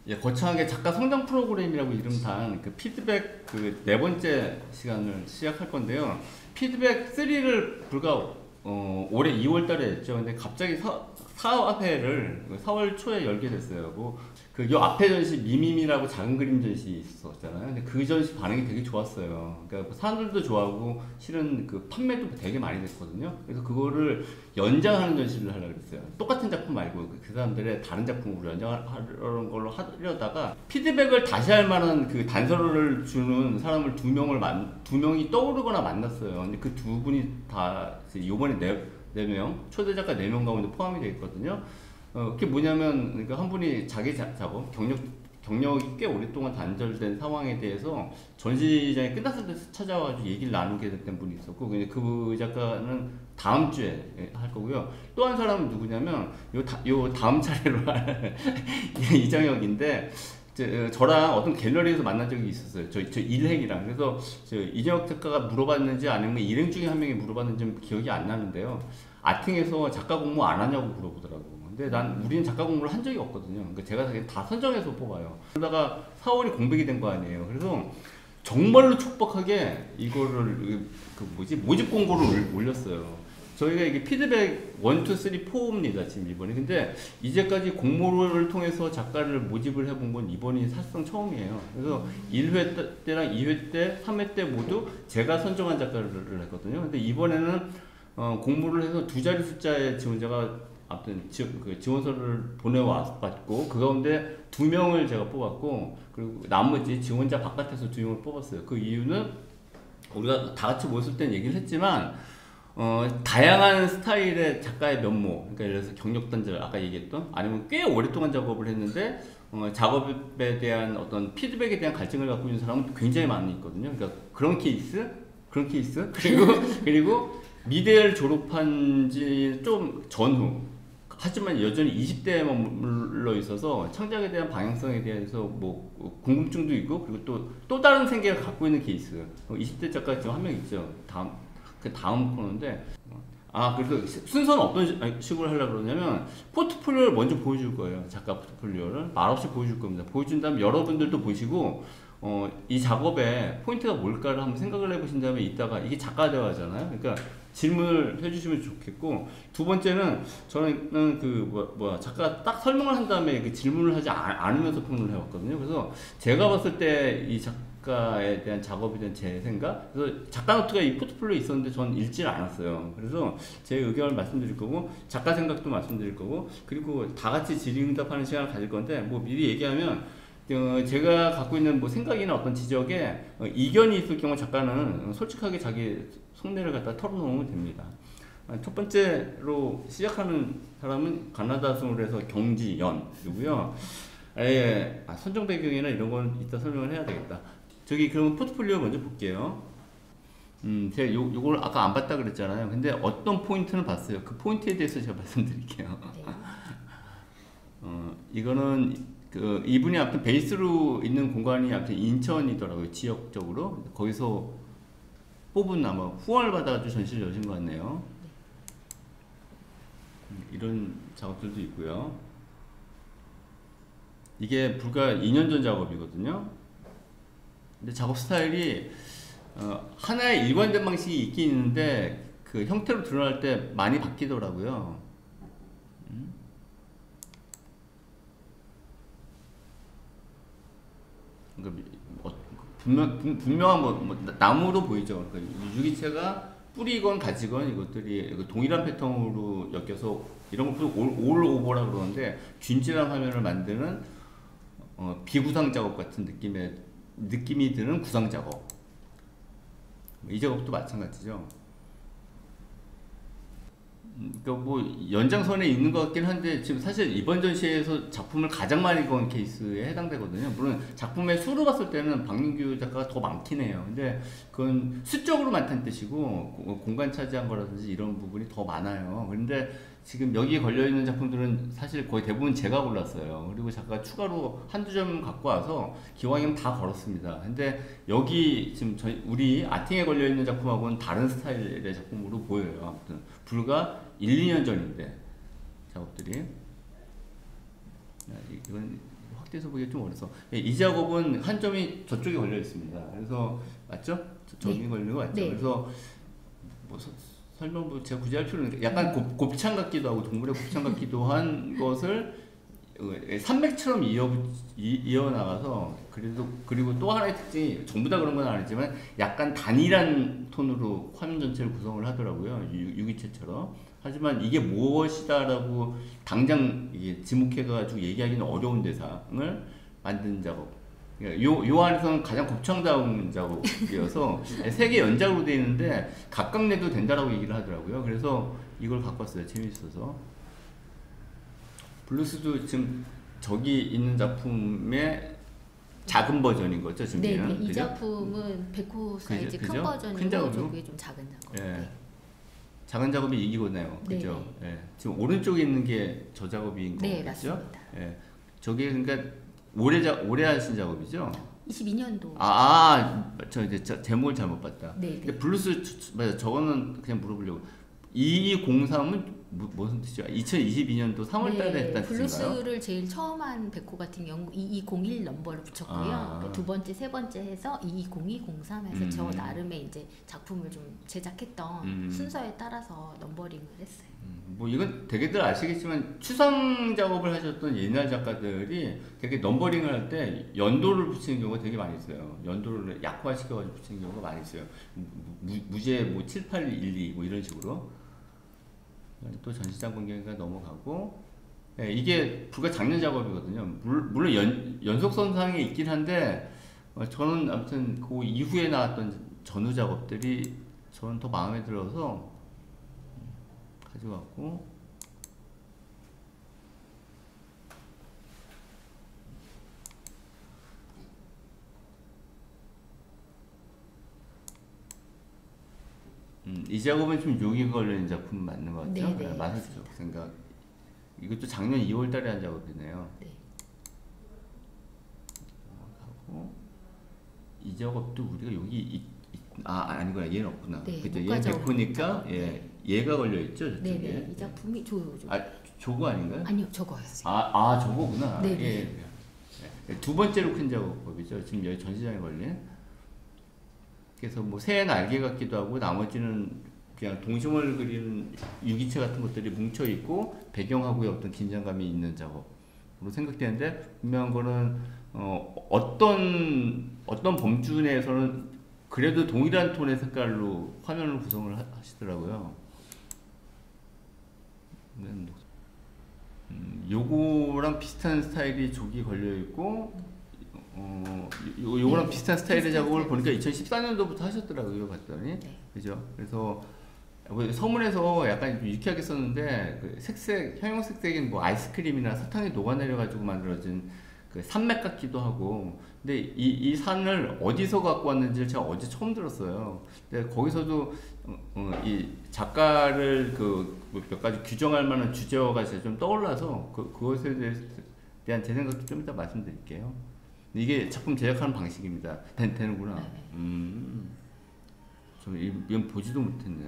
예, 거창하게 작가 성장 프로그램이라고 이름 단 그 피드백 그 네 번째 시간을 시작할 건데요. 피드백 3를 불과 올해 2월 달에 했죠. 근데 갑자기 사업회를 4월 초에 열게 됐어요. 요 앞에 전시 미미미라고 작은 그림 전시 있었잖아요. 근데 그 전시 반응이 되게 좋았어요. 그러니까 사람들도 좋아하고 실은 그 판매도 되게 많이 됐거든요. 그래서 그거를 연장하는 전시를 하려고 그랬어요. 똑같은 작품 말고 그 사람들의 다른 작품으로 연장하는 걸로 하려다가 피드백을 다시 할 만한 그 단서를 주는 사람을 두 명이 떠오르거나 만났어요. 근데 그 두 분이 다 이번에 네 명, 초대 작가 4명 가운데 포함이 되어 있거든요. 그게 뭐냐면, 그러니까 한 분이 자기 작업, 경력이 꽤 오랫동안 단절된 상황에 대해서 전시장이 끝났을 때 찾아와가지고 얘기를 나누게 됐던 분이 있었고, 근데 그 작가는 다음 주에 할 거고요. 또 한 사람은 누구냐면, 요 다음 차례로 할 이정혁인데, 저랑 어떤 갤러리에서 만난 적이 있었어요. 저 일행이랑. 그래서 이정혁 작가가 물어봤는지 아니면 일행 중에 한 명이 물어봤는지 기억이 안 나는데요. 아팅에서 작가 공모 안 하냐고 물어보더라고. 근데 우리는 작가 공모를 한 적이 없거든요. 그러니까 제가 다 선정해서 뽑아요. 그러다가 4월이 공백이 된 거 아니에요. 그래서 정말로 촉박하게 이거를 모집 공고를 올렸어요. 저희가 이게 피드백 1, 2, 3, 4입니다. 지금 이번에. 근데 이제까지 공모를 통해서 작가를 모집을 해본 건 이번이 사실상 처음이에요. 그래서 1회 때랑 2회 때, 3회 때 모두 제가 선정한 작가를 했거든요. 근데 이번에는 공모를 해서 두 자리 숫자의 지원자가 아무튼 지원서를 보내왔고 그 가운데 2명을 제가 뽑았고 그리고 나머지 지원자 바깥에서 2명을 뽑았어요. 그 이유는 우리가 다 같이 모였을 땐 얘기를 했지만 다양한 스타일의 작가의 면모, 그러니까 예를 들어서 경력 단절 아까 얘기했던 아니면 꽤 오랫동안 작업을 했는데 작업에 대한 어떤 피드백에 대한 갈증을 갖고 있는 사람은 굉장히 많이 있거든요. 그러니까 그런 케이스 그리고 미대를 졸업한 지 좀 전후 하지만 여전히 20대에 머물러 있어서 창작에 대한 방향성에 대해서 뭐 궁금증도 있고 그리고 또 다른 생각을 갖고 있는 케이스 20대 작가 지금 한 명 있죠. 다음 코너인데 그래서 순서는 어떤 식으로 하려고 그러냐면 포트폴리오를 먼저 보여줄 거예요. 작가 포트폴리오를 말없이 보여줄 겁니다. 보여준 다음 여러분들도 보시고 이 작업에 포인트가 뭘까를 한번 생각을 해보신 다음에 이따가 이게 작가 대화잖아요. 그러니까 질문을 해주시면 좋겠고 두 번째는 저는 작가 딱 설명을 한 다음에 그 질문을 하지 않으면서 평론을 해왔거든요. 그래서 제가 봤을 때 이 작가에 대한 작업에 대한 제 생각 그래서 작가 노트가 이 포트폴리오에 있었는데 저는 읽지를 않았어요. 그래서 제 의견을 말씀드릴 거고 작가 생각도 말씀드릴 거고 그리고 다 같이 질의응답하는 시간을 가질 건데 뭐 미리 얘기하면 제가 갖고 있는 뭐 생각이나 어떤 지적에 이견이 있을 경우 작가는 솔직하게 자기 속내를 갖다 털어놓으면 됩니다. 첫 번째로 시작하는 사람은 가나다순으로 해서 경지연이고요. 선정 배경이나 이런 건 이따 설명을 해야 되겠다. 그럼 포트폴리오 먼저 볼게요. 제가 요걸 아까 안 봤다 그랬잖아요. 근데 어떤 포인트는 봤어요. 그 포인트에 대해서 제가 말씀드릴게요. 이거는 이분이 아무튼 베이스로 있는 공간이 아무튼 인천이더라고요. 지역적으로. 거기서 뽑은 아마 후원을 받아가지고 전시를 여신 것 같네요. 이런 작업들도 있고요. 이게 불과 2년 전 작업이거든요. 근데 작업 스타일이 하나의 일관된 방식이 있긴 있는데 그 형태로 드러날 때 많이 바뀌더라고요. 분명한 나무로 보이죠. 그러니까 유기체가 뿌리건 가지건 이것들이 동일한 패턴으로 엮여서 이런 것도 올 오버라 그러는데 균질한 화면을 만드는 비구상 작업 같은 느낌이 드는 구상 작업. 이 작업도 마찬가지죠. 그러니까 뭐 연장선에 있는 것 같긴 한데 지금 사실 이번 전시에서 작품을 가장 많이 건 케이스에 해당되거든요. 물론 작품의 수로 봤을 때는 박민규 작가가 더 많긴 해요. 근데 그건 수적으로 많다는 뜻이고 공간 차지한 거라든지 이런 부분이 더 많아요. 그런데 지금 여기에 걸려있는 작품들은 사실 거의 대부분 제가 골랐어요. 그리고 작가가 추가로 한두 점 갖고 와서 기왕이면 다 걸었습니다. 근데 여기 지금 우리 아팅에 걸려있는 작품하고는 다른 스타일의 작품으로 보여요. 아무튼 불과 1, 2년 전인데 작업들이 이건 확대해서 보기가 좀 어려서 이 작업은 한 점이 저쪽에 걸려 있습니다. 그래서 맞죠? 저기 네. 걸리는 거 맞죠? 네. 그래서 뭐 설명 뭐 제가 굳이 할 필요는 없는데 약간 곱창 같기도 하고 동물의 곱창 같기도 한 것을 산맥처럼 이어나가서 그리고 또 하나의 특징이 전부 다 그런 건 아니지만 약간 단일한 톤으로 화면 전체를 구성을 하더라고요. 유기체처럼. 하지만 이게 무엇이다라고 당장 이게 지목해가지고 얘기하기는 어려운 대상을 만든 작업. 요 안에서는 가장 곱창다운 작업이어서 세 개 연작으로 되어 있는데 각각 내도 된다라고 얘기를 하더라고요. 그래서 이걸 갖고 왔어요. 재밌어서. 블루스도 지금 저기 있는 작품의 작은 버전인 거죠, 지금. 네, 네. 이 작품은 100호 사이즈 큰 버전이고 큰 작업이고? 저게 좀 작은 작업. 예. 네. 작은 작업이 이기고네요. 네. 그죠? 예. 지금 오른쪽에 있는 게 저 작업인 네, 거겠죠? 맞습니다. 예. 저게 그러니까 올해 하신 작업이죠? 22년도. 저 이제 제목을 잘못 봤다. 네, 근데 네. 블루스 맞아. 저거는 그냥 물어보려고. 2203은 무슨 뜻이야? 2022년도 3월달에 네, 했다는 뜻인가요? 블루스를 제일 처음 한 백호 같은 경우 2201 넘버를 붙였고요. 두 번째, 세 번째 해서 2202, 03 해서 저 나름의 이제 작품을 좀 제작했던 순서에 따라서 넘버링을 했어요. 뭐 이건 되게들 아시겠지만 추상 작업을 하셨던 옛날 작가들이 되게 넘버링을 할 때 연도를 붙이는 경우가 되게 많이 있어요. 연도를 약화시켜가지고 붙이는 경우가 많이 있어요. 무제 뭐 7812 뭐 이런 식으로. 또 전시장 공개가 넘어가고, 예, 이게 불과 작년 작업이거든요. 물론 연속선상에 있긴 한데 저는 아무튼 그 이후에 나왔던 전후 작업들이 저는 더 마음에 들어서 가져왔고, 이 작업은 좀 용이 걸리는 작품 맞는 것 같죠? 네, 네, 맞았죠. 생각. 이것도 작년 2월달에 한 작업이네요. 네. 하고 이 작업도 우리가 여기 아니구나. 얘는 없구나. 네, 그죠? 못 얘는 가져온 100호니까 작업. 예, 얘가 걸려 있죠. 저쪽에. 네, 네. 이 작품이 조요. 저거 아닌가요? 아니요, 저거요. 저거구나. 네, 예. 예. 두 번째로 큰 작업법이죠. 지금 여기 전시장에 걸린. 그래서 뭐 새 날개 같기도 하고 나머지는 그냥 동심을 그리는 유기체 같은 것들이 뭉쳐 있고 배경하고의 어떤 긴장감이 있는 작업으로 생각되는데 분명한 거는 어떤 범주 내에서는 그래도 동일한 톤의 색깔로 화면을 구성을 하시더라고요. 요거랑 비슷한 스타일이 저기 걸려 있고 요거랑 네, 비슷한 스타일의 작업을 스타일. 보니까 2014년도부터 하셨더라고요, 봤더니. 네. 그죠? 그래서 서문에서 약간 좀 유쾌하게 썼는데 그 색색, 형용색색인 뭐 아이스크림이나 사탕이 녹아내려가지고 만들어진 그 산맥 같기도 하고. 근데 이 산을 어디서 갖고 왔는지를 제가 어제 처음 들었어요. 근데 거기서도 이 작가를 몇 가지 규정할 만한 주제어가 좀 떠올라서 그것에 대한 제 생각도 좀 이따 말씀드릴게요. 이게 작품 제작하는 방식입니다. 되는구나. 네. 이건 보지도 못했네.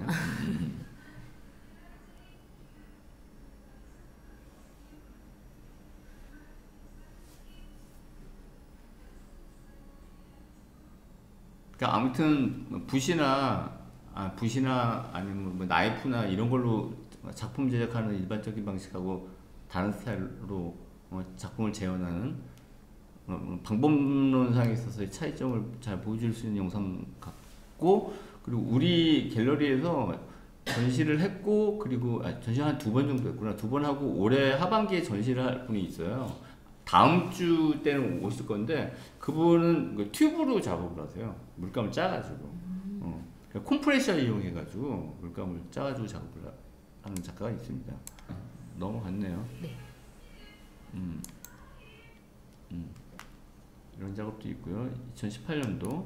그러니까 아무튼 붓이나 아니면 뭐 나이프나 이런 걸로 작품 제작하는 일반적인 방식하고 다른 스타일로 작품을 재현하는 방법론상에 있어서의 차이점을 잘 보여줄 수 있는 영상 같고, 그리고 우리 갤러리에서 전시를 했고, 그리고 전시 한 두 번 정도 했구나. 두 번 하고 올해 하반기에 전시를 할 분이 있어요. 다음 주 때는 오실 건데 그분은 그 튜브로 작업을 하세요. 물감을 짜가지고 컴프레셔 이용해가지고 물감을 짜가지고 작업을 하는 작가가 있습니다. 넘어갔네요. 네. 이런 작업도 있고요. 2018년도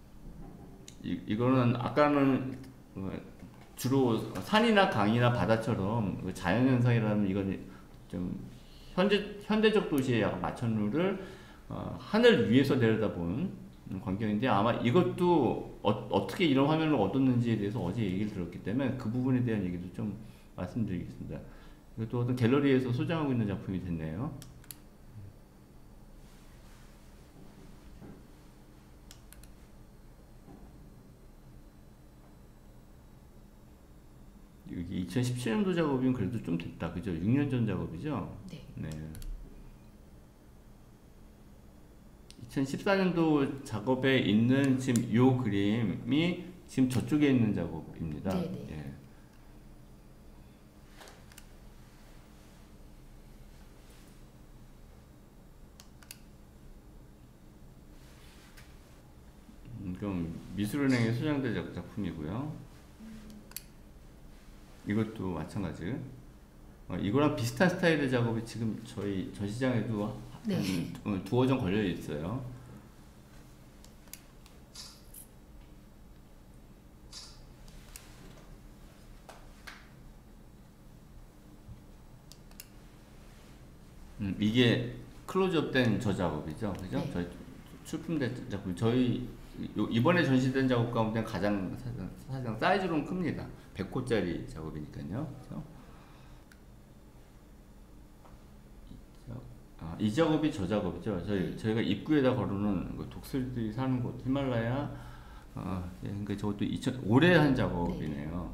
이거는 아까는 주로 산이나 강이나 바다처럼 자연현상이라는 이건 좀 현대적 도시의 약간 마천루를 하늘 위에서 내려다본 광경인데 아마 이것도 어떻게 이런 화면을 얻었는지에 대해서 어제 얘기를 들었기 때문에 그 부분에 대한 얘기도 좀 말씀드리겠습니다. 이것도 어떤 갤러리에서 소장하고 있는 작품이 됐네요. 2017년도 작업이면 그래도 좀 됐다, 그죠? 6년 전 작업이죠? 네. 네. 2014년도 작업에 있는 지금 요 그림이 지금 저쪽에 있는 작업입니다. 네네. 예. 그럼 미술은행에 소장된 작품이고요. 이것도 마찬가지. 이거랑 비슷한 스타일의 작업이 지금 저희 전시장에도 네. 한 두어 점 걸려 있어요. 이게 클로즈업된 저 작업이죠, 그죠? 네. 저희 출품된 작품, 저희 이번에 전시된 작업 가운데 가장 사실상 사이즈로는 큽니다. 100호짜리 작업이니까요. 그죠? 이 작업이 저 작업이죠. 저희가 입구에다 걸어놓은 독수리들이 사는 곳, 히말라야. 예, 그러니까 저것도 올해 한 작업이네요.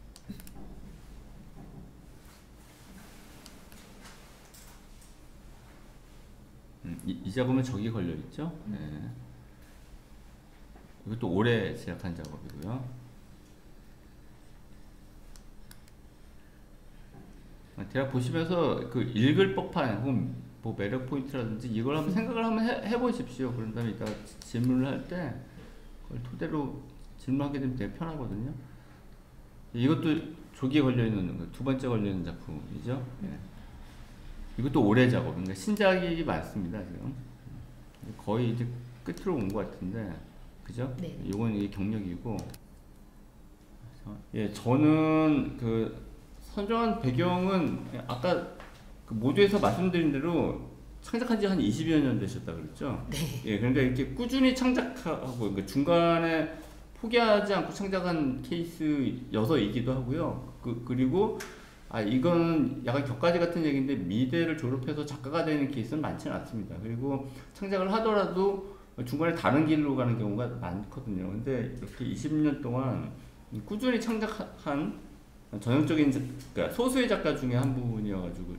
네. 이 작업은 저기 걸려 있죠. 네. 이것도 올해 시작한 작업이고요. 대략 보시면서 그 읽을 법한 혹은 뭐 매력 포인트라든지 이걸 한번 생각을 한번 해보십시오. 그런 다음에 이따가 질문을 할 때 그걸 토대로 질문하게 되면 되게 편하거든요. 이것도 조기에 걸려있는 두 번째 걸려있는 작품이죠. 네. 이것도 올해 작업, 그러니까 신작이 많습니다. 지금 거의 이제 끝으로 온 것 같은데, 그죠? 네. 이건 이게 경력이고, 예, 저는 그 선정한 배경은 아까 그 모두에서 말씀드린 대로 창작한 지 한 20여 년 되셨다 그랬죠? 네. 예, 그러니까 이렇게 꾸준히 창작하고, 그러니까 중간에 포기하지 않고 창작한 케이스여서이기도 하고요. 그리고 이건 약간 격가지 같은 얘기인데 미대를 졸업해서 작가가 되는 케이스는 많지는 않습니다. 그리고 창작을 하더라도 중간에 다른 길로 가는 경우가 많거든요. 근데 이렇게 20년 동안 꾸준히 창작한 전형적인 그러니까 소수의 작가 중에 한 분이어가지고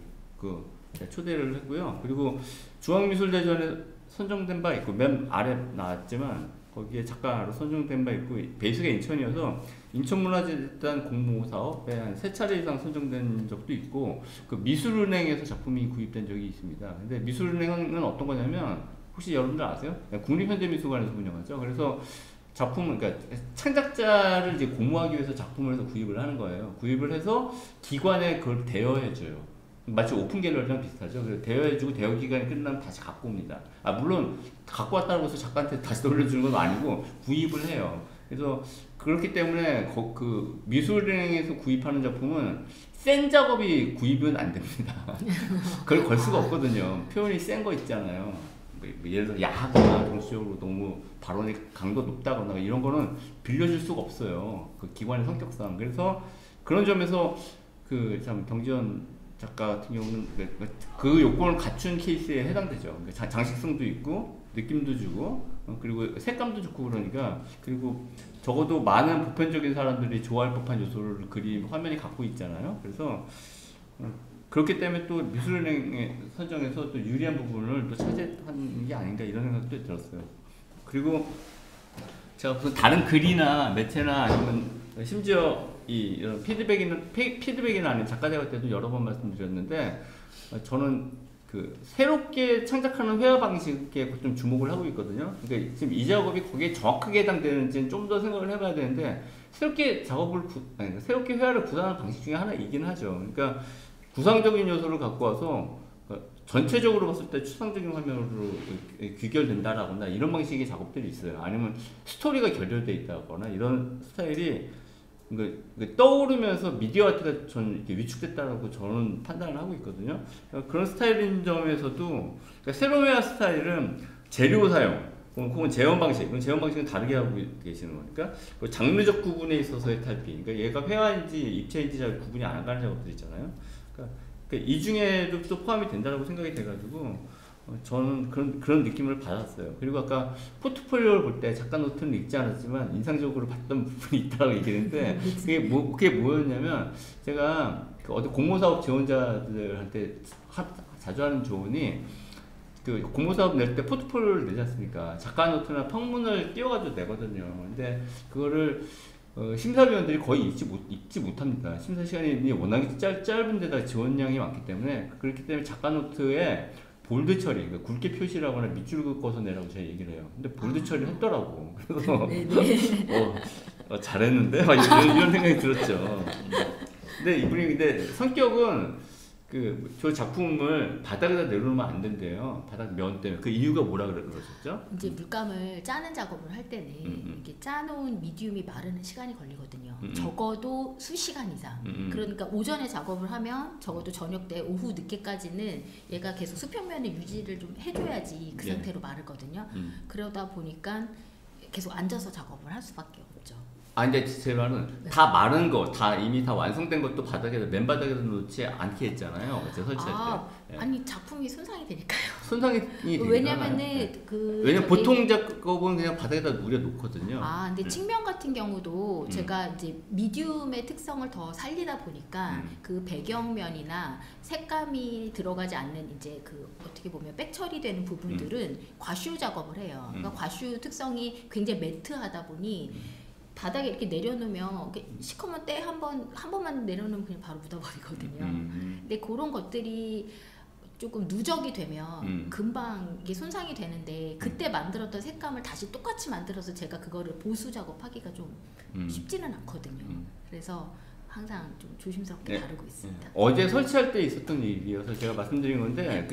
초대를 했고요. 그리고 중앙미술대전에 선정된 바 있고, 맨 아래 나왔지만 거기에 작가로 선정된 바 있고, 베이스가 인천이어서 인천문화재단 공모사업에 한 3차례 이상 선정된 적도 있고, 그 미술은행에서 작품이 구입된 적이 있습니다. 근데 미술은행은 어떤 거냐면 혹시 여러분들 아세요? 국립현대미술관에서 운영하죠. 그래서 작품을, 그러니까 창작자를 이제 공모하기 위해서 작품을 해서 구입을 하는 거예요. 구입을 해서 기관에 그걸 대여해줘요. 마치 오픈 갤러리랑 비슷하죠. 그래서 대여해주고 대여 기간이 끝나면 다시 갖고 옵니다. 물론 갖고 왔다고 해서 작가한테 다시 돌려주는 건 아니고 구입을 해요. 그래서 그렇기 때문에 그 미술은행에서 구입하는 작품은 센 작업이 구입은 안 됩니다. 그걸 걸 수가 없거든요. 표현이 센 거 있잖아요. 예를 들어 야하거나 정치적으로 너무 발언이 강도 높다거나 이런 거는 빌려줄 수가 없어요. 그 기관의 성격상. 그래서 그런 점에서 참 경지현 작가 같은 경우는 그 요건을 갖춘 케이스에 해당되죠. 그러니까 장식성도 있고 느낌도 주고 그리고 색감도 좋고 그러니까, 그리고 적어도 많은 보편적인 사람들이 좋아할 법한 요소를 그림 화면이 갖고 있잖아요. 그래서 그렇기 때문에 또 미술은행의 선정에서 또 유리한 부분을 또 차지한 게 아닌가 이런 생각도 들었어요. 그리고 제가 무슨 다른 글이나 매체나 아니면 심지어 이런 피드백이나 아닌 작가대회 때도 여러 번 말씀드렸는데, 저는 그 새롭게 창작하는 회화 방식에 좀 주목을 하고 있거든요. 그러니까 지금 이 작업이 거기에 정확하게 해당되는지는 좀 더 생각을 해봐야 되는데, 새롭게 새롭게 회화를 구사하는 방식 중에 하나이긴 하죠. 그러니까 구상적인 요소를 갖고 와서 전체적으로 봤을 때 추상적인 화면으로 귀결된다라거나 이런 방식의 작업들이 있어요. 아니면 스토리가 결여되어 있다거나 이런 스타일이 떠오르면서 미디어 아트가 저는 이렇게 위축됐다라고 저는 판단을 하고 있거든요. 그런 스타일인 점에서도, 그러니까 새로운 회화 스타일은 재료 사용 혹은 재현 방식, 재현 방식은 다르게 하고 계시는 거니까 장르적 구분에 있어서의 탈피, 그러니까 얘가 회화인지 입체인지 잘 구분이 안 가는 작업들 있잖아요. 그러니까 이 중에도 또 포함이 된다고 생각이 돼가지고 저는 그런 느낌을 받았어요. 그리고 아까 포트폴리오를 볼 때 작가 노트는 읽지 않았지만 인상적으로 봤던 부분이 있다고 얘기했는데 그게 뭐였냐면 제가 그 어디 공모사업 지원자들한테 자주 하는 조언이 그 공모사업 낼 때 포트폴리오를 내지 않습니까? 작가 노트나 평문을 띄워가지고 내거든요. 근데 그거를 심사위원들이 거의 읽지 못합니다. 심사 시간이 워낙에 짧은 데다 지원량이 많기 때문에 그렇기 때문에 작가 노트에 볼드 처리, 그러니까 굵게 표시를 하거나 밑줄 긋어서 내라고 제가 얘기를 해요. 근데 볼드 처리를 했더라고. 그래서 잘했는데? 막 이런 생각이 들었죠. 근데 성격은 저 작품을 바닥에다 내려놓으면 안 된대요. 바닥 면 때문에. 그 이유가 뭐라 그러셨죠? 이제 물감을 짜는 작업을 할 때는 이렇게 짜놓은 미디움이 마르는 시간이 걸리거든요. 적어도 수시간 이상. 그러니까 오전에 작업을 하면 적어도 저녁 때 오후 늦게까지는 얘가 계속 수평면의 유지를 좀 해줘야지 그 상태로 마르거든요. 그러다 보니까 계속 앉아서 작업을 할 수밖에 없죠. 근데 제 말은 다 마른 거, 이미 다 완성된 것도 맨바닥에다 놓지 않게 했잖아요. 어제 설치할 때. 아니 작품이 손상이 되니까요. 손상이 되니까. 왜냐면은 왜냐면 보통 작업은 그냥 바닥에다 우려 놓거든요. 근데 측면 같은 경우도 제가 이제 미디움의 특성을 더 살리다 보니까 그 배경면이나 색감이 들어가지 않는 이제 그 어떻게 보면 백 처리되는 부분들은 과슈 작업을 해요. 그러니까 과슈 특성이 굉장히 매트하다 보니 바닥에 이렇게 내려놓으면 시커먼 때 한 번만 내려놓으면 그냥 바로 묻어버리거든요. 근데 그런 것들이 조금 누적이 되면 금방 이게 손상이 되는데 그때 만들었던 색감을 다시 똑같이 만들어서 제가 그거를 보수 작업하기가 좀 쉽지는 않거든요. 그래서 항상 좀 조심스럽게 다루고 있습니다. 어제 설치할 때 있었던 일이어서 제가 말씀드린 건데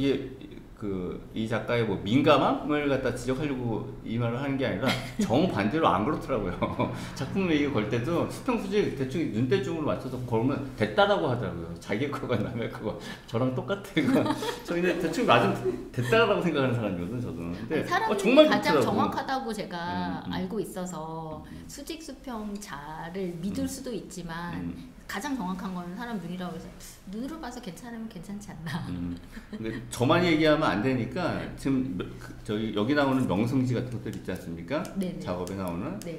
이 작가의 뭐 민감함을 갖다 지적하려고 이 말을 하는 게 아니라 정반대로 안 그렇더라고요. 작품을 이거 걸 때도 수평수지 대충 눈대중으로 맞춰서 걸면 됐다라고 하더라고요. 자기 거가 남의 거가 저랑 똑같아요. 저 그냥 대충 맞으면 됐다라고 생각하는 사람이거든요. 저도. 근데 사람이 정말 가장 좋더라고요. 정확하다고 제가 알고 있어서 수직 수평 자를 믿을 수도 있지만 가장 정확한 건 사람 눈이라고 해서 눈으로 봐서 괜찮으면 괜찮지 않나. 근데 저만 얘기하면 안 되니까 지금 저희 여기 나오는 명성지 같은 것들 있지 않습니까? 네네. 작업에 나오는. 네.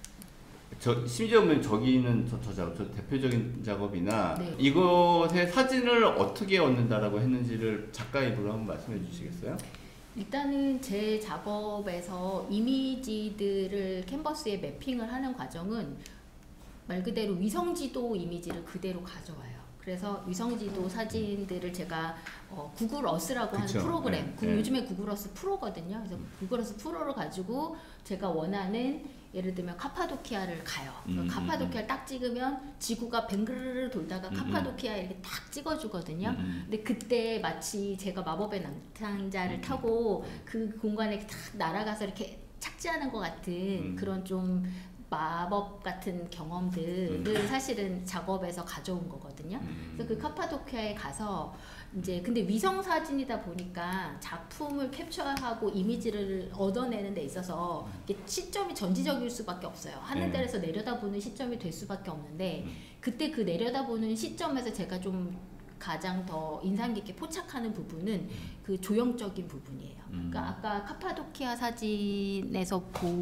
심지어 저기는 저 작업, 저 대표적인 작업이나 네. 이것의 사진을 어떻게 얻는다라고 했는지를 작가 입으로 한번 말씀해 주시겠어요? 일단은 제 작업에서 이미지들을 캔버스에 매핑을 하는 과정은 말 그대로 위성지도 이미지를 그대로 가져와요. 그래서 위성지도 사진들을 제가 구글 어스라고 하는 프로그램, 요즘에 구글 어스 프로거든요. 그래서 구글 어스 프로를 가지고 제가 원하는 예를 들면 카파도키아를 가요. 카파도키아를 딱 찍으면 지구가 뱅그르르 돌다가 카파도키아 이렇게 딱 찍어주거든요. 근데 그때 마치 제가 마법의 남상자를 타고 그 공간에 딱 날아가서 이렇게 착지하는 것 같은 그런 좀 마법 같은 경험들을 사실은 작업에서 가져온 거거든요. 그래서 그 카파도키아에 가서 이제 근데 위성 사진이다 보니까 작품을 캡처하고 이미지를 얻어내는 데 있어서 이게 시점이 전지적일 수밖에 없어요. 하늘들에서 내려다보는 시점이 될 수밖에 없는데 그때 그 내려다보는 시점에서 제가 좀 가장 더 인상 깊게 포착하는 부분은 그 조형적인 부분이에요. 그러니까 아까 카파도키아 사진에서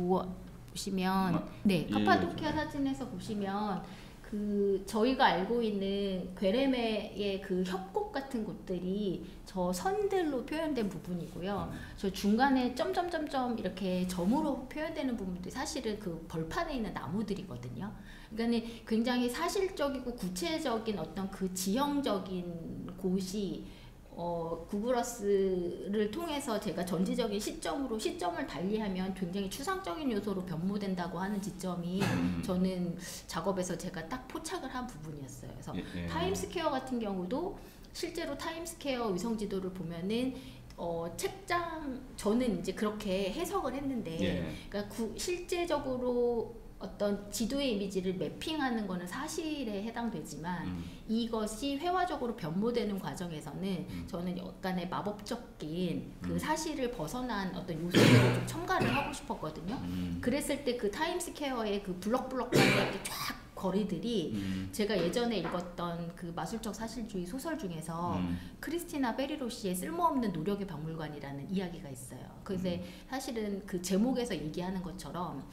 보시면 카파도키아 사진에서 보시면 그 저희가 알고 있는 괴레메의 그 협곡 같은 곳들이 저 선들로 표현된 부분이고요. 저 중간에 점점점점 이렇게 점으로 표현되는 부분들이 사실은 그 벌판에 있는 나무들이거든요. 그러니까 굉장히 사실적이고 구체적인 어떤 그 지형적인 곳이 구글어스를 통해서 제가 전지적인 시점을 달리하면 굉장히 추상적인 요소로 변모된다고 하는 지점이 저는 작업에서 제가 딱 포착을 한 부분이었어요. 그래서 타임스퀘어 같은 경우도 실제로 타임스퀘어 위성지도를 보면은 책장 저는 이제 그렇게 해석을 했는데 그러니까 실제적으로 어떤 지도의 이미지를 매핑하는 거는 사실에 해당되지만 이것이 회화적으로 변모되는 과정에서는 저는 약간의 마법적인 그 사실을 벗어난 어떤 요소들을 좀 첨가를 하고 싶었거든요. 그랬을 때 그 타임스퀘어의 그 블럭블럭 이렇게 쫙 거리들이 제가 예전에 읽었던 그 마술적 사실주의 소설 중에서 크리스티나 베리로시의 쓸모없는 노력의 박물관이라는 이야기가 있어요. 그래서 사실은 그 제목에서 얘기하는 것처럼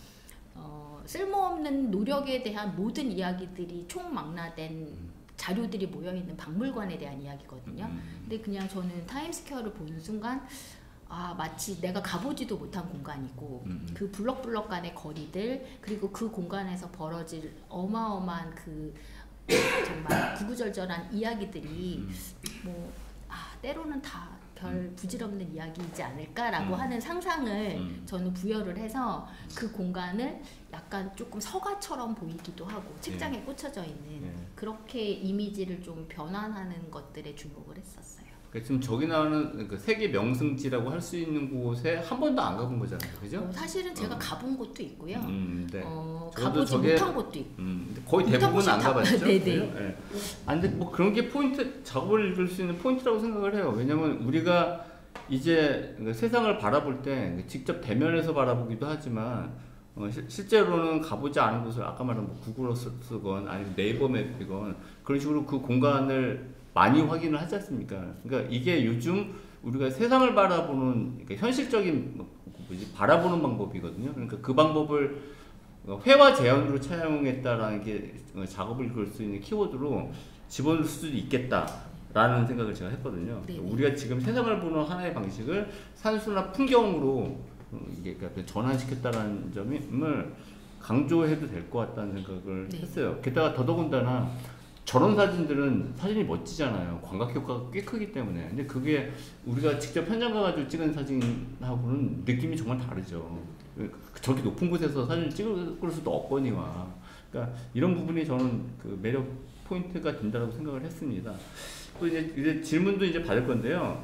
쓸모없는 노력에 대한 모든 이야기들이 총망라된 자료들이 모여있는 박물관에 대한 이야기거든요. 근데 그냥 저는 타임스퀘어를 보는 순간 마치 내가 가보지도 못한 공간이고 그 블럭블럭 간의 거리들 그리고 그 공간에서 벌어질 어마어마한 그 정말 구구절절한 이야기들이 뭐 때로는 다 별 부질없는 이야기이지 않을까라고 하는 상상을 저는 부여를 해서 그 공간을 약간 조금 서가처럼 보이기도 하고 책장에 꽂혀져 있는 그렇게 이미지를 좀 변환하는 것들에 주목을 했었어요. 그러니까 지금 저기 나오는 그 세계 명승지라고 할 수 있는 곳에 한 번도 안 가본 거잖아요, 그죠? 사실은 제가 가본 곳도 있고요. 네. 가보지 못한 곳도 있고. 근데 거의 대부분 안 가봤죠. 네네. 네. 근데 뭐 그런 게 포인트, 작업을 읽을 수 있는 포인트라고 생각을 해요. 왜냐면 우리가 이제 세상을 바라볼 때 직접 대면에서 바라보기도 하지만 실제로는 가보지 않은 곳을 아까 말한 뭐 구글어 쓰건 아니면 네이버 맵이건 그런 식으로 그 공간을 많이 확인을 하지 않습니까? 그러니까 이게 요즘 우리가 세상을 바라보는 그러니까 현실적인 바라보는 방법이거든요. 그러니까 그 방법을 회화 제한으로 차용했다라는 게 작업을 읽을 수 있는 키워드로 집어넣을 수도 있겠다라는 생각을 제가 했거든요. 우리가 지금 세상을 보는 하나의 방식을 산수나 풍경으로 이게 전환시켰다는 점을 강조해도 될 것 같다는 생각을 했어요. 게다가 더더군다나 저런 사진들은 사진이 멋지잖아요. 광각 효과가 꽤 크기 때문에. 근데 그게 우리가 직접 현장 가가지고 찍은 사진하고는 느낌이 정말 다르죠. 저렇게 높은 곳에서 사진을 찍을 수도 없거니와. 그러니까 이런 부분이 저는 그 매력 포인트가 된다고 생각을 했습니다. 또 이제 질문도 이제 받을 건데요.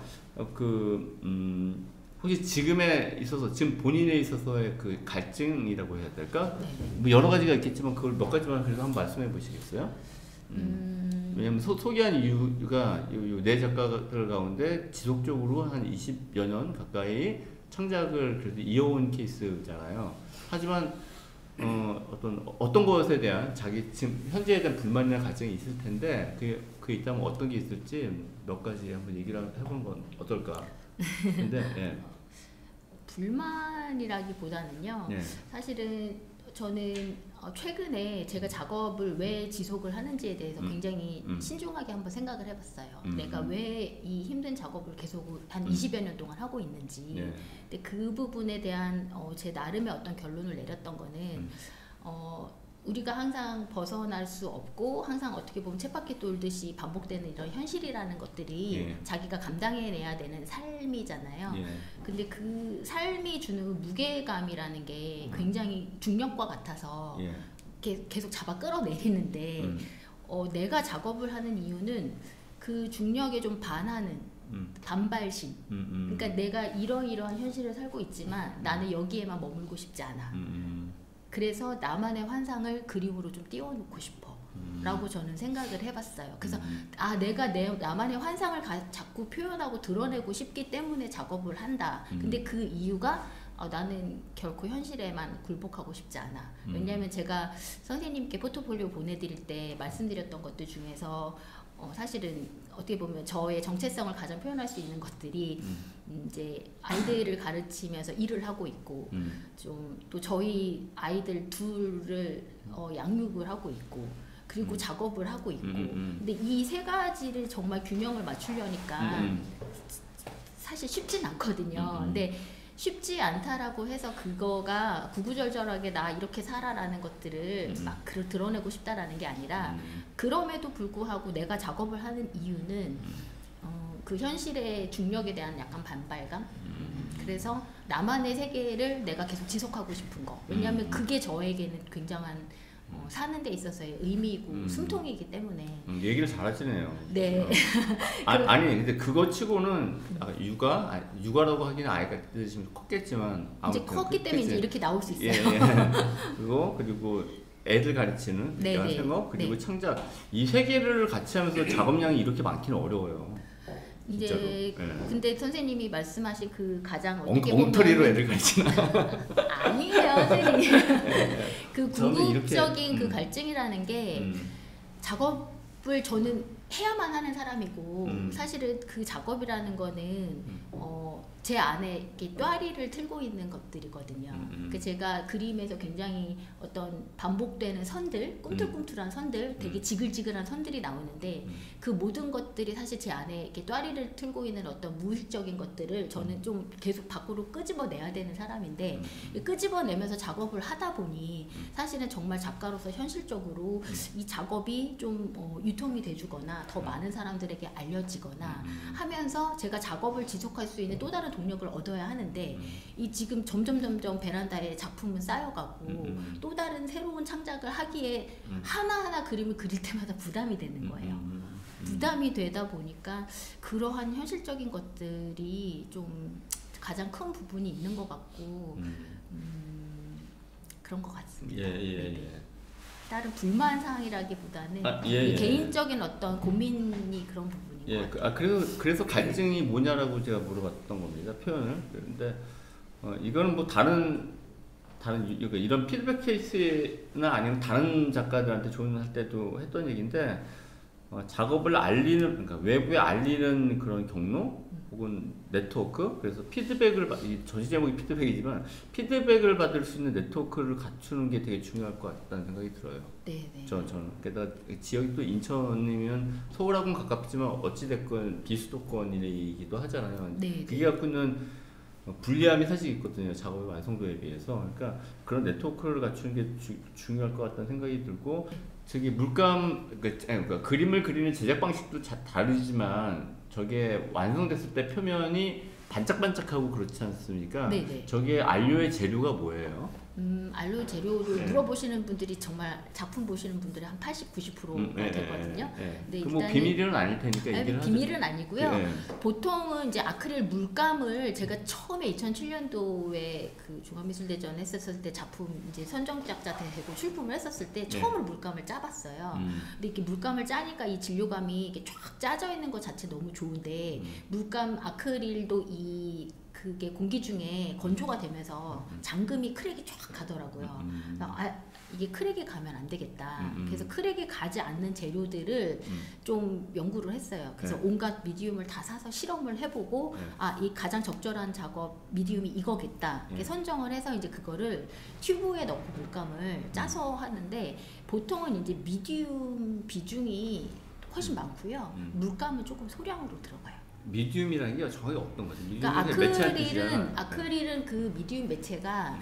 혹시 지금에 있어서 지금 본인에 있어서의 그 갈증이라고 해야 될까? 뭐 여러 가지가 있겠지만 그걸 몇 가지만 그래도 한번 말씀해 보시겠어요? 왜냐면 소개한 이유가 요 네 작가들 가운데 지속적으로 한 20여 년 가까이 창작을 그래도 이어온 케이스잖아요. 하지만 어떤 것에 대한 자기 지금 현재에 대한 불만이나 갈증이 있을 텐데 그게 있다면 어떤 게 있을지 몇 가지 한번 얘기를 해보는 건 어떨까? 근데 불만이라기보다는요. 사실은 저는 최근에 제가 작업을 왜 지속을 하는지에 대해서 굉장히 신중하게 한번 생각을 해봤어요. 내가 왜 이 힘든 작업을 계속 한 20여 년 동안 하고 있는지. 근데 그 부분에 대한 제 나름의 어떤 결론을 내렸던 거는 우리가 항상 벗어날 수 없고 항상 어떻게 보면 쳇바퀴 돌듯이 반복되는 이런 현실이라는 것들이 자기가 감당해내야 되는 삶이잖아요. 근데 그 삶이 주는 무게감이라는 게 굉장히 중력과 같아서 계속 잡아 끌어내리는데 내가 작업을 하는 이유는 그 중력에 좀 반하는 반발심. 그러니까 내가 이러이러한 현실을 살고 있지만 나는 여기에만 머물고 싶지 않아. 그래서 나만의 환상을 그림으로 좀 띄워놓고 싶어 라고 저는 생각을 해봤어요. 그래서 내가 나만의 환상을 자꾸 표현하고 드러내고 싶기 때문에 작업을 한다. 근데 그 이유가 나는 결코 현실에만 굴복하고 싶지 않아. 왜냐하면 제가 선생님께 포트폴리오 보내드릴 때 말씀드렸던 것들 중에서 사실은 어떻게 보면 저의 정체성을 가장 표현할 수 있는 것들이 이제 아이들을 가르치면서 일을 하고 있고 좀 또 저희 아이들 둘을 양육을 하고 있고 그리고 작업을 하고 있고 근데 이 세 가지를 정말 균형을 맞추려니까 사실 쉽진 않거든요. 근데 쉽지 않다라고 해서 그거가 구구절절하게 나 이렇게 살아라는 것들을 막 드러내고 싶다라는 게 아니라 그럼에도 불구하고 내가 작업을 하는 이유는 그 현실의 중력에 대한 약간 반발감. 그래서 나만의 세계를 내가 계속 지속하고 싶은 거. 왜냐하면 그게 저에게는 굉장한 사는 데 있어서의 의미이고 숨통이기 때문에. 얘기를 잘하시네요. 네. 아니 근데 그거 치고는 육아라고 하기는 아이가 지금 컸겠지만 이제 컸기 때문에 이제 이렇게 나올 수 있어요. 그리고 애들 가르치는 생업 그리고 창작 이 세 개를 같이 하면서 작업량이 이렇게 많기는 어려워요. 진짜로. 이제 예. 근데 선생님이 말씀하신 그 가장 어떻게 엉터리로 보면 애를 가르치나? 아니에요, 선생님. 그 저는 궁극적인 이렇게, 그 갈증이라는 게 작업을 저는 해야만 하는 사람이고 사실은 그 작업이라는 거는 제 안에 이렇게 뼈아리를 틀고 있는 것들이거든요. 그 제가 그림에서 굉장히 어떤 반복되는 선들, 꿈틀꿈틀한 선들, 되게 지글지글한 선들이 나오는데 그 모든 것들이 사실 제 안에 이렇게 뼈아리를 틀고 있는 어떤 무의식적인 것들을 저는 좀 계속 밖으로 끄집어내야 되는 사람인데 끄집어내면서 작업을 하다 보니 사실은 정말 작가로서 현실적으로 이 작업이 좀 유통이 돼주거나 더 많은 사람들에게 알려지거나 하면서 제가 작업을 지속할 수 있는 또 다른 동력을 얻어야 하는데 이 지금 점점 베란다에 작품은 쌓여가고 또 다른 새로운 창작을 하기에 하나하나 그림을 그릴 때마다 부담이 되는 거예요. 부담이 되다 보니까 그러한 현실적인 것들이 좀 가장 큰 부분이 있는 것 같고 그런 것 같습니다. 예. 다른 불만 사항이라기보다는 예. 개인적인 어떤 고민이 그런 부분인 것 같아요. 그래서 갈증이 뭐냐라고 제가 물어봤던 겁니다. 표현을. 그런데 이거는 뭐 다른 이런 피드백 케이스나 아니면 다른 작가들한테 조언할 때도 했던 얘기인데 작업을 알리는, 그러니까 외부에 알리는 그런 경로 혹은 네트워크, 그래서 피드백을 전시 제목이 피드백이지만 피드백을 받을 수 있는 네트워크를 갖추는 게 되게 중요할 것 같다는 생각이 들어요. 네. 저는 게다가 지역이 또 인천이면 서울하고는 가깝지만 어찌 됐건 비수도권이기도 하잖아요. 네. 그게 갖고 있는 불리함이 사실 있거든요. 작업의 완성도에 비해서. 그러니까 그런 네트워크를 갖추는 게 중요할 것 같다는 생각이 들고, 저기 물감, 그러니까 그림을 그리는 제작 방식도 다르지만 저게 완성됐을 때 표면이 반짝반짝하고 그렇지 않습니까? 네네. 저게 안료의 재료가 뭐예요? 안료 재료를 물어보시는 분들이 정말 작품 보시는 분들이 한 80, 90%가 되거든요. 근데 뭐 비밀은 아닐 테니까 얘기를 비밀은 아니고요. 네. 보통은 이제 아크릴 물감을 제가 처음에 2007년도에 그 종합미술대전 했었을 때 작품 이제 선정작자 되고 출품을 했었을 때 처음으로 물감을 짜봤어요. 근데 이렇게 물감을 짜니까 이 진료감이 이렇게 쫙 짜져 있는 것 자체 너무 좋은데 물감 아크릴도 그게 공기 중에 건조가 되면서 잠금이 크랙이 쫙 가더라고요. 이게 크랙이 가면 안 되겠다. 그래서 크랙이 가지 않는 재료들을 좀 연구를 했어요. 그래서 온갖 미디움을 다 사서 실험을 해보고 이 가장 적절한 작업 미디움이 이거겠다. 이렇게 선정을 해서 이제 그거를 튜브에 넣고 물감을 짜서 하는데 보통은 이제 미디움 비중이 훨씬 많고요. 물감은 조금 소량으로 들어가요. 미디움이라는 게 정확히 어떤 거죠? 그러니까 아크릴은 그 미디움 매체가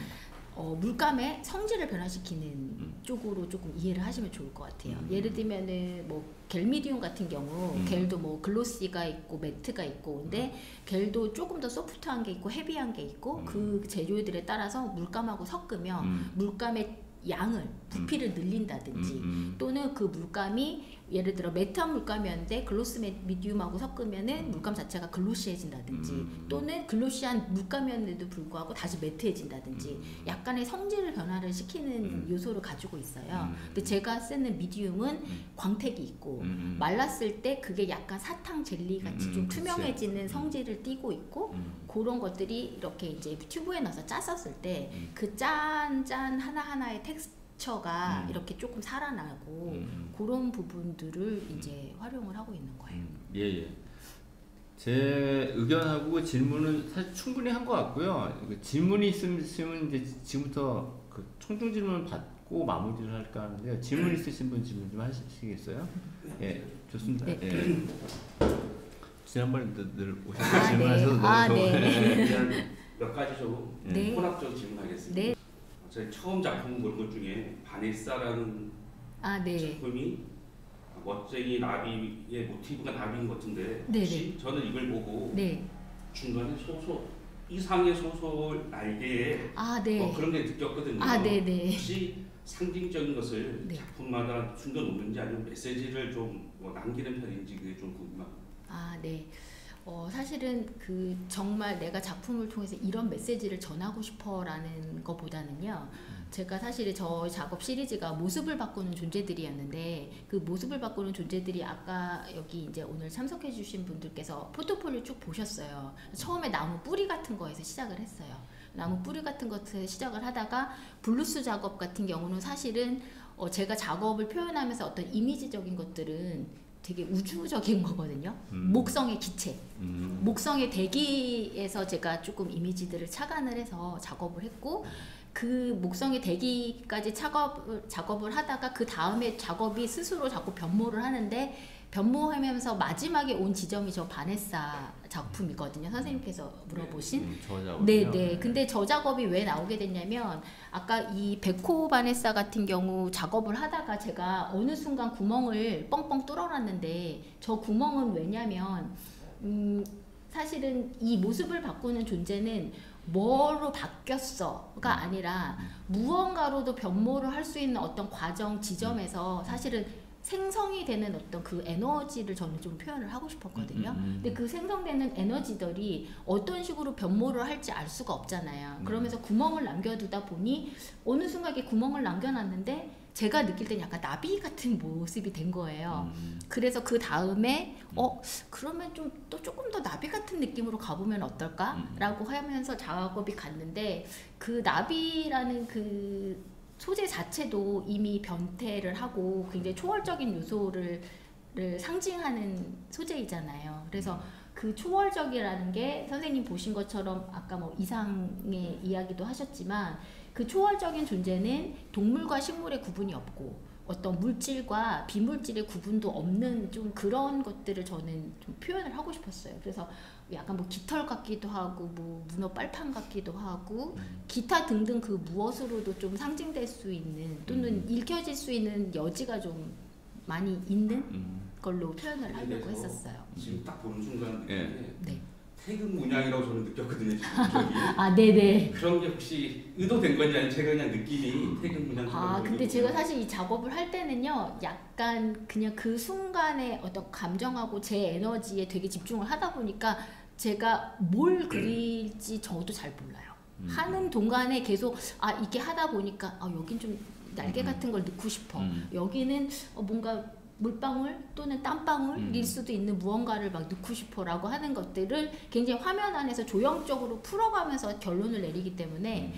물감의 성질을 변화시키는 쪽으로 조금 이해를 하시면 좋을 것 같아요. 예를 들면은 뭐 겔 미디움 같은 경우 겔도 뭐 글로시가 있고 매트가 있고 근데 겔도 조금 더 소프트한 게 있고 헤비한 게 있고 그 재료들에 따라서 물감하고 섞으면 물감의 양을 부피를 늘린다든지 또는 그 물감이 예를 들어 매트한 물감이었는데 글로스 미디움하고 섞으면은 물감 자체가 글로시해진다든지 또는 글로시한 물감이었는데도 불구하고 다시 매트해진다든지 약간의 성질 변화를 시키는 요소를 가지고 있어요. 근데 제가 쓰는 미디움은 광택이 있고 말랐을 때 그게 약간 사탕 젤리 같이 좀 투명해지는 성질을 띠고 있고 그런 것들이 이렇게 이제 튜브에 넣어서 짰었을 때 그 짠 하나하나의 텍스처가 이렇게 조금 살아나고 그런 부분들을 이제 활용을 하고 있는 거예요. 예. 제 의견하고 질문은 사실 충분히 한 것 같고요. 질문이 있으면 이제 지금부터 그 총중 질문 받고 마무리를 할까 하는데요. 질문 있으신 분 질문 좀 하시겠어요? 예, 좋습니다. 네. 예. 지난번에 늘 오셔서 질문하셔서 너무 몇 가지 좀 혼합적으로 질문하겠습니다. 네. 저희 처음 작품 본 것 중에 바네사라는 작품이 멋쟁이 나비의 모티브가 나비인 것 같은데 혹시 저는 이걸 보고 중간에 이상의 소설 날개에 그런 게 느꼈거든요. 혹시 상징적인 것을 작품마다 숨겨놓는지 아니면 메시지를 좀 남기는 편인지 그게 좀 궁금합니다. 사실은 그 정말 내가 작품을 통해서 이런 메시지를 전하고 싶어라는 것보다는요. 제가 사실 저 작업 시리즈가 모습을 바꾸는 존재들이었는데 그 모습을 바꾸는 존재들이 아까 여기 이제 오늘 참석해 주신 분들께서 포트폴리오 쭉 보셨어요. 처음에 나무 뿌리 같은 거에서 시작을 했어요. 나무 뿌리 같은 것에서 시작을 하다가 블루스 작업 같은 경우는 사실은 제가 작업을 표현하면서 어떤 이미지적인 것들은 되게 우주적인 거거든요. 목성의 기체, 목성의 대기에서 제가 조금 이미지들을 착안을 해서 작업을 했고 그 목성의 대기까지 작업을 하다가 그 다음에 작업이 스스로 자꾸 변모를 하는데 변모하면서 마지막에 온 지점이 저 바네사 작품이거든요. 선생님께서 물어보신. 네네. 근데 저 작업이 왜 나오게 됐냐면 아까 이 베코 바네사 같은 경우 작업을 하다가 제가 어느 순간 구멍을 뻥뻥 뚫어놨는데 저 구멍은 왜냐면 사실은 이 모습을 바꾸는 존재는 뭐로 바뀌었어가 아니라 무언가로도 변모를 할 수 있는 어떤 과정 지점에서 사실은 생성이 되는 어떤 그 에너지를 저는 좀 표현을 하고 싶었거든요. 근데 그 생성되는 에너지들이 어떤 식으로 변모를 할지 알 수가 없잖아요. 그러면서 구멍을 남겨두다 보니 어느 순간 이렇게 구멍을 남겨놨는데 제가 느낄 땐 약간 나비 같은 모습이 된 거예요. 그래서 그 다음에 그러면 좀 또 조금 더 나비 같은 느낌으로 가보면 어떨까라고 하면서 작업이 갔는데 그 나비라는 그 소재 자체도 이미 변태를 하고 굉장히 초월적인 요소를 상징하는 소재이잖아요. 그래서 그 초월적이라는 게 선생님 보신 것처럼 아까 뭐 이상의 이야기도 하셨지만 그 초월적인 존재는 동물과 식물의 구분이 없고 어떤 물질과 비물질의 구분도 없는 좀 그런 것들을 저는 좀 표현을 하고 싶었어요. 그래서 약간 뭐 깃털 같기도 하고 뭐 문어 빨판 같기도 하고 기타 등등 그 무엇으로도 좀 상징될 수 있는 또는 읽혀질 수 있는 여지가 좀 많이 있는 걸로 표현을 하려고 했었어요. 지금 딱 보는 순간 네. 태극 문양이라고 저는 느꼈거든요. 지금 네네. 그런 게 혹시 의도된 건지 아니면 제가 그냥 느낌이 태극 문양. 근데 제가 사실 이 작업을 할 때는요, 약간 그냥 그 순간에 어떤 감정하고 제 에너지에 되게 집중을 하다 보니까 제가 뭘 그릴지 저도 잘 몰라요. 하는 동안에 계속 이게 하다 보니까 여긴 좀 날개 같은 걸 넣고 싶어. 여기는 뭔가 물방울 또는 땀방울일 수도 있는 무언가를 막 넣고 싶어라고 하는 것들을 굉장히 화면 안에서 조형적으로 풀어가면서 결론을 내리기 때문에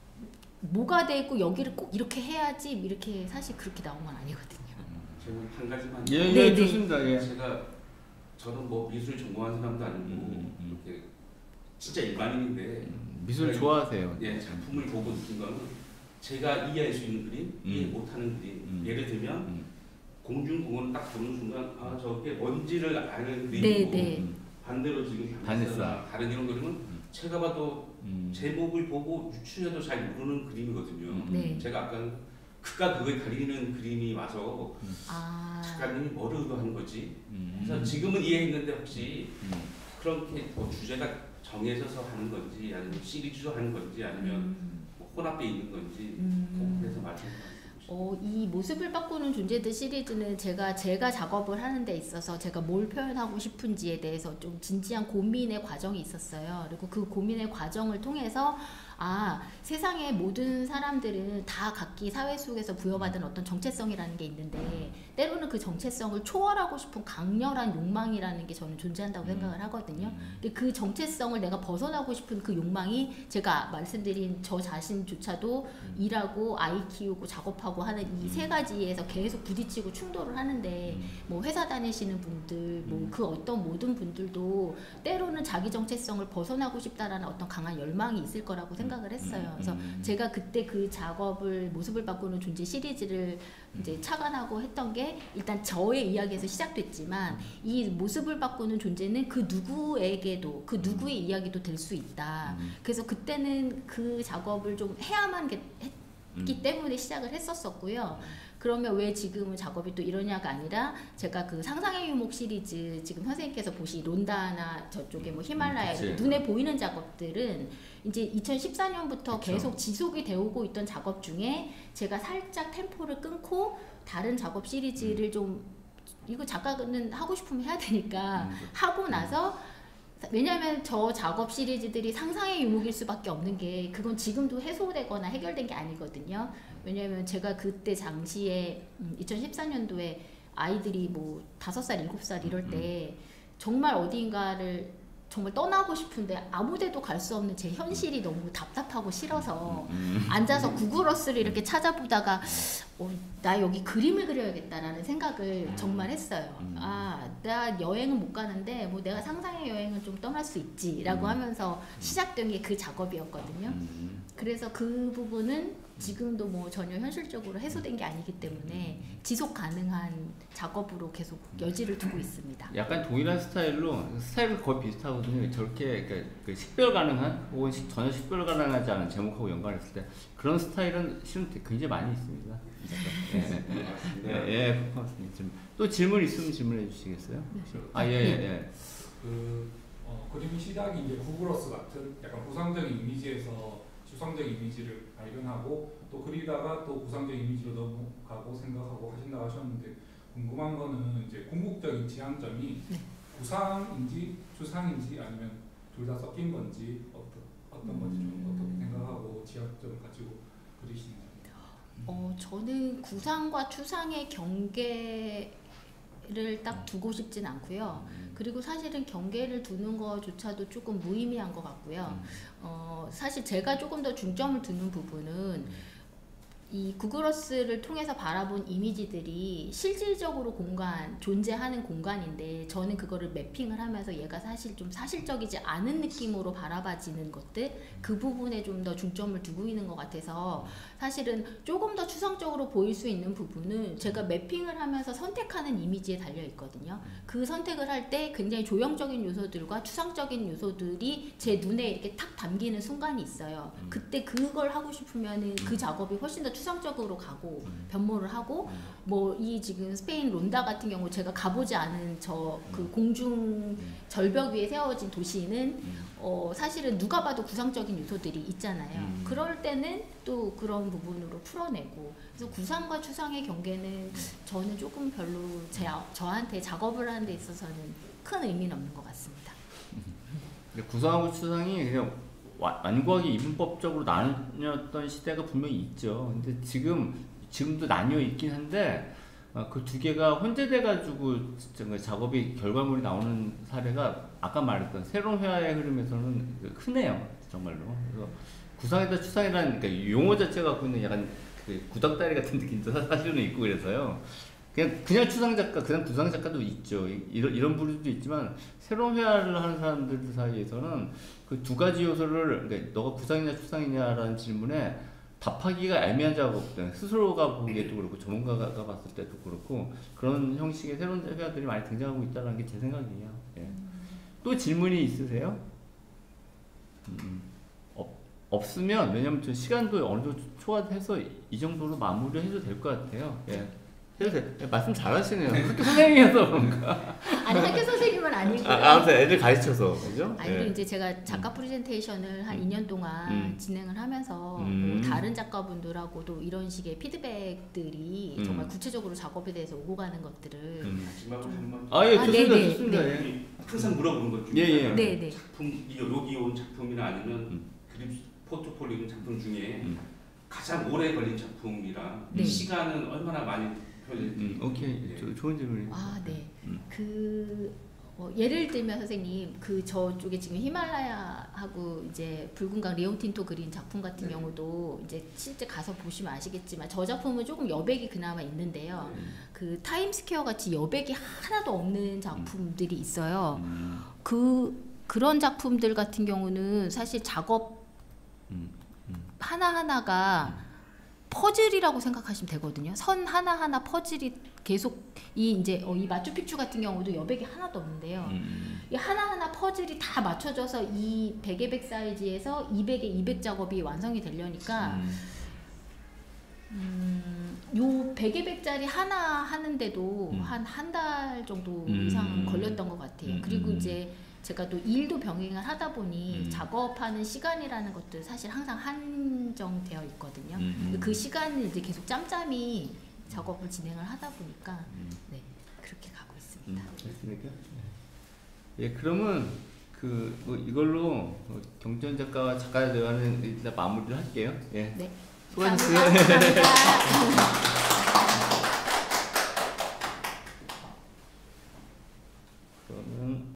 뭐가 돼 있고 여기를 꼭 이렇게 해야지 이렇게 사실 그렇게 나온 건 아니거든요. 제가 한 가지만. 네, 좋습니다. 예. 저는 뭐 미술 전공한 사람도 아니고 이렇게 진짜 일반인인데 미술 좋아하세요? 예, 작품을 보고 느낀 거는 제가 이해할 수 있는 그림, 이해 못하는 그림. 예를 들면 공중공원을 딱 보는 순간 저게 뭔지를 아는 그림이고 반대로 지금 바네사 다른 이런 그림은 제가 봐도 제목을 보고 유추해도 잘 모르는 그림이거든요. 제가 아까 극과 극을 가리는 그림이 와서 작가님이 뭐를 의도하는 거지. 그래서 지금은 이해했는데 혹시 그렇게 뭐 주제가 정해져서 하는 건지 아니면 시리즈로 하는 건지 아니면 뭐 혼합돼 있는 건지 그래서 말씀드립니다. 이 모습을 바꾸는 존재들 시리즈는 제가 작업을 하는 데 있어서 제가 뭘 표현하고 싶은지에 대해서 좀 진지한 고민의 과정이 있었어요. 그리고 그 고민의 과정을 통해서 세상의 모든 사람들은 다 각기 사회 속에서 부여받은 어떤 정체성이라는 게 있는데 때로는 그 정체성을 초월하고 싶은 강렬한 욕망이라는 게 저는 존재한다고 생각을 하거든요. 근데 그 정체성을 내가 벗어나고 싶은 그 욕망이 제가 말씀드린 저 자신조차도 일하고 아이 키우고 작업하고 하는 이 세 가지에서 계속 부딪히고 충돌을 하는데 뭐 회사 다니시는 분들 뭐 그 어떤 모든 분들도 때로는 자기 정체성을 벗어나고 싶다라는 어떤 강한 열망이 있을 거라고 생각을 했어요. 그래서 제가 그때 그 작업을 모습을 바꾸는 존재 시리즈를 이제 착안하고 했던 게 일단 저의 이야기에서 시작됐지만 이 모습을 바꾸는 존재는 그 누구에게도 그 누구의 이야기도 될 수 있다. 그래서 그때는 그 작업을 좀 해야만 했기 때문에 시작을 했었고요. 그러면 왜 지금은 작업이 또 이러냐가 아니라 제가 그 상상의 유목 시리즈 지금 선생님께서 보시 론다나 저쪽에 뭐 히말라야 눈에 보이는 작업들은 이제 2014년부터 계속 지속이 되고 있던 작업 중에 제가 살짝 템포를 끊고 다른 작업 시리즈를 좀 이거 작가는 하고 싶으면 해야 되니까 하고 나서 왜냐하면 저 작업 시리즈들이 상상의 유목일 수밖에 없는 게 그건 지금도 해소되거나 해결된 게 아니거든요. 왜냐하면 제가 그때 당시에 2014년도에 아이들이 뭐 5살, 7살 이럴 때 정말 어딘가를 정말 떠나고 싶은데 아무데도 갈 수 없는 제 현실이 너무 답답하고 싫어서 앉아서 구글어스를 이렇게 찾아보다가 나 여기 그림을 그려야겠다라는 생각을 정말 했어요. 나 여행은 못 가는데 뭐 내가 상상의 여행은 좀 떠날 수 있지라고 하면서 시작된 게 그 작업이었거든요. 그래서 그 부분은 지금도 뭐 전혀 현실적으로 해소된 게 아니기 때문에 지속 가능한 작업으로 계속 여지를 두고 있습니다. 약간 동일한 스타일은 거의 비슷하거든요. 저렇게 그 식별 가능한 혹은 전혀 식별 가능하지 않은 제목하고 연관했을 때 그런 스타일은 실은 굉장히 많이 있습니다. 예, 고맙습니다. 또 질문 있으면 질문해 주시겠어요? 그림의 시작이 이제 구글어스 같은 약간 구상적인 이미지에서 추상적인 이미지를 발견하고 또 그리다가 또 구상적인 이미지로 넘어가고 생각하고 하신다고 하셨는데 궁금한 거는 이제 궁극적인 지향점이 구상인지 추상인지 아니면 둘 다 섞인 건지 어떤 건지 좀 어떻게 생각하고 지향점을 가지고 그리시나요? 저는 구상과 추상의 경계를 딱 두고 싶진 않고요. 그리고 사실은 경계를 두는 것조차도 조금 무의미한 것 같고요. 사실 제가 조금 더 중점을 두는 부분은 이 구글어스를 통해서 바라본 이미지들이 실질적으로 존재하는 공간인데 저는 그거를 매핑을 하면서 얘가 사실 좀 사실적이지 않은 느낌으로 바라봐지는 것들 그 부분에 좀 더 중점을 두고 있는 것 같아서 사실은 조금 더 추상적으로 보일 수 있는 부분은 제가 매핑을 하면서 선택하는 이미지에 달려 있거든요. 그 선택을 할 때 굉장히 조형적인 요소들과 추상적인 요소들이 제 눈에 이렇게 탁 담기는 순간이 있어요. 그때 그걸 하고 싶으면은 그 작업이 훨씬 더 추상적으로 가고 변모를 하고 뭐 이 지금 스페인 론다 같은 경우 제가 가보지 않은 그 공중 절벽 위에 세워진 도시는 사실은 누가 봐도 구상적인 요소들이 있잖아요. 그럴 때는 또 그런 부분으로 풀어내고 그래서 구상과 추상의 경계는 저는 조금 별로 저한테 작업을 하는 데 있어서는 큰 의미는 없는 것 같습니다. 구상하고 추상이 그냥 완고하게 이분법적으로 나뉘었던 시대가 분명히 있죠. 근데 지금도 나뉘어 있긴 한데 그 두 개가 혼재돼가지고 작업이 결과물이 나오는 사례가 아까 말했던 새로운 회화의 흐름에서는 크네요, 정말로. 그래서 구상이다 추상이라는 그러니까 용어 자체가 갖고 있는 약간 그 구닥다리 같은 느낌도 사실은 있고 그래서요. 그냥 추상 작가, 그냥 구상 작가도 있죠. 이런 부류도 있지만 새로운 회화를 하는 사람들 사이에서는 그 두 가지 요소를 그러니까 너가 구상이냐 추상이냐라는 질문에 답하기가 애매한 작업들 스스로가 보기에도 그렇고 전문가가 봤을 때도 그렇고 그런 형식의 새로운 회화들이 많이 등장하고 있다는 게 제 생각이에요. 예. 또 질문이 있으세요? 없으면 왜냐면 저 시간도 어느 정도 초과해서 이 정도로 마무리해도 될 것 같아요. 예. 말씀 잘하시네요. 학교 선생님이어서 그런가? 아니 학교 선생님은 아니고요. 아무튼 애들 가르쳐서 그죠? 아니 그리고 이제 제가 작가 프레젠테이션을 한 2년 동안 진행을 하면서 뭐 다른 작가분들하고도 이런 식의 피드백들이 정말 구체적으로 작업에 대해서 오고 가는 것들을 마지막으로 한번 좋습니다. 네. 항상 물어보는 것 중에 네. 작품 여기 온 작품이나 아니면 그림 포트폴리오 작품 중에 가장 오래 걸린 작품이라 시간은 얼마나 많이 오케이. 좋은 질문이에요. 네. 예를 들면 선생님 저쪽에 지금 히말라야하고 이제 붉은강 리오틴토 그린 작품 같은 경우도 이제 실제 가서 보시면 아시겠지만 저 작품은 조금 여백이 그나마 있는데요. 그 타임스퀘어 같이 여백이 하나도 없는 작품들이 있어요. 그런 작품들 같은 경우는 사실 작업 하나하나가 퍼즐이라고 생각하시면 되거든요. 선 하나하나 퍼즐이 계속 이 마추픽추 같은 경우도 여백이 하나도 없는데요. 이 하나하나 퍼즐이 다 맞춰져서 이 100의 100 사이즈에서 200의 200 작업이 완성이 되려니까 요 100의 100짜리 하나 하는데도 한 달 정도 이상 걸렸던 것 같아요. 그리고 이제 제가 또 일도 병행을 하다 보니 작업하는 시간이라는 것도 사실 항상 한정되어 있거든요. 그 시간을 이제 계속 짬짬이 작업을 진행을 하다 보니까 그렇게 가고 있습니다. 됐습니까? 예, 그러면 뭐 이걸로 경전 작가와 작가 대화는 일단 마무리를 할게요. 예. 네. 수고하셨어요. 감사합니다.